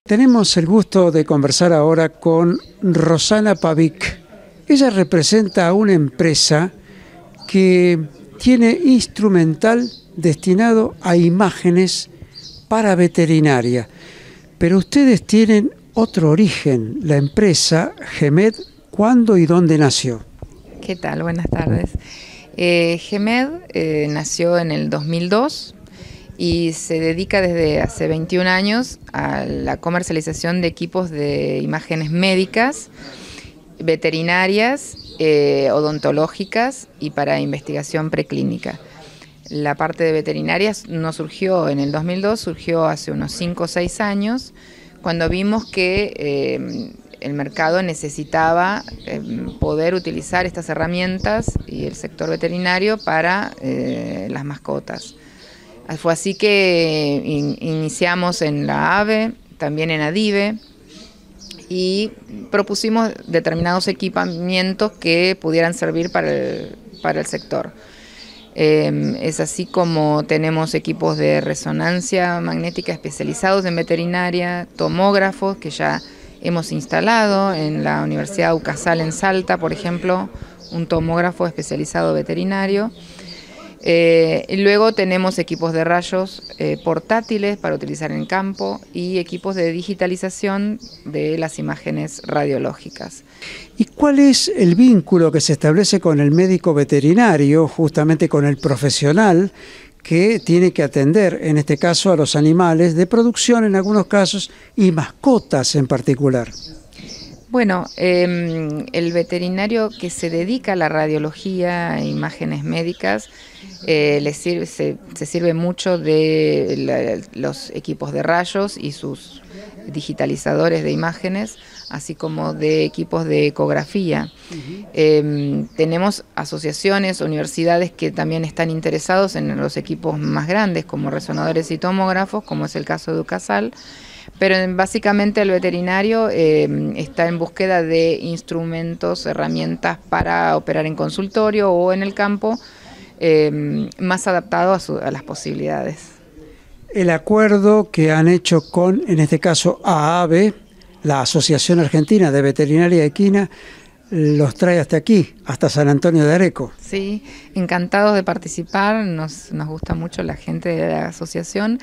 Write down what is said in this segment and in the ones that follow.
Tenemos el gusto de conversar ahora con Rosana Pavic. Ella representa a una empresa que tiene instrumental destinado a imágenes para veterinaria. Pero ustedes tienen otro origen, la empresa GEMED. ¿Cuándo y dónde nació? ¿Qué tal? Buenas tardes. GEMED nació en el 2002 y se dedica desde hace 21 años a la comercialización de equipos de imágenes médicas, veterinarias, odontológicas y para investigación preclínica. La parte de veterinarias no surgió en el 2002, surgió hace unos 5 o 6 años, cuando vimos que el mercado necesitaba poder utilizar estas herramientas y el sector veterinario para las mascotas. Fue así que iniciamos en la AVE, también en ADIVE, y propusimos determinados equipamientos que pudieran servir para el sector. Es así como tenemos equipos de resonancia magnética especializados en veterinaria, tomógrafos que ya hemos instalado en la Universidad UCASAL en Salta, por ejemplo, un tomógrafo especializado veterinario. Y luego tenemos equipos de rayos portátiles para utilizar en campo y equipos de digitalización de las imágenes radiológicas. ¿Y cuál es el vínculo que se establece con el médico veterinario, justamente con el profesional que tiene que atender, en este caso, a los animales de producción en algunos casos y mascotas en particular? Bueno, el veterinario que se dedica a la radiología e imágenes médicas se sirve mucho de los equipos de rayos y sus digitalizadores de imágenes, así como de equipos de ecografía. Tenemos asociaciones, universidades que también están interesados en los equipos más grandes, como resonadores y tomógrafos, como es el caso de UCASAL. Pero básicamente el veterinario está en búsqueda de instrumentos, herramientas para operar en consultorio o en el campo, más adaptado a las posibilidades. El acuerdo que han hecho con, en este caso, AAVE, la Asociación Argentina de Veterinaria Equina, los trae hasta aquí, hasta San Antonio de Areco. Sí, encantados de participar, nos gusta mucho la gente de la asociación.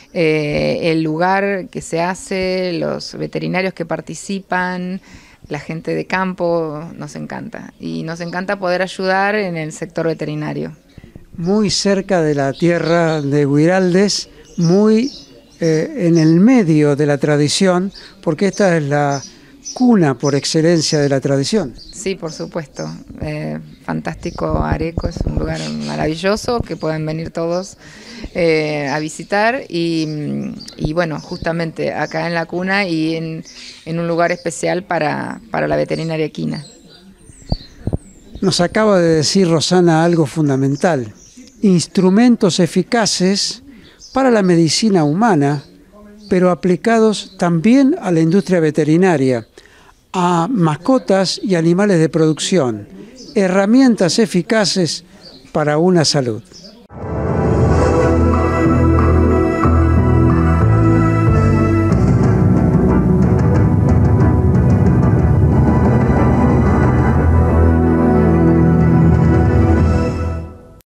El lugar que se hace, los veterinarios que participan, la gente de campo, nos encanta. Y nos encanta poder ayudar en el sector veterinario. Muy cerca de la tierra de Guiraldes, muy en el medio de la tradición, porque esta es la cuna por excelencia de la tradición. Sí, por supuesto. Fantástico Areco, es un lugar maravilloso que pueden venir todos a visitar y bueno, justamente acá en la cuna y en un lugar especial para la veterinaria equina. Nos acaba de decir Rosana algo fundamental: instrumentos eficaces para la medicina humana, pero aplicados también a la industria veterinaria, a mascotas y animales de producción, herramientas eficaces para una salud.